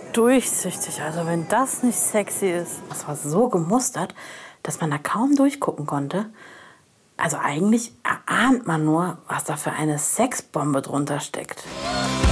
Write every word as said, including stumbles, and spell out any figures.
durchsichtig. Also wenn das nicht sexy ist. Das war so gemustert, dass man da kaum durchgucken konnte. Also eigentlich erahnt man nur, was da für eine Sexbombe drunter steckt.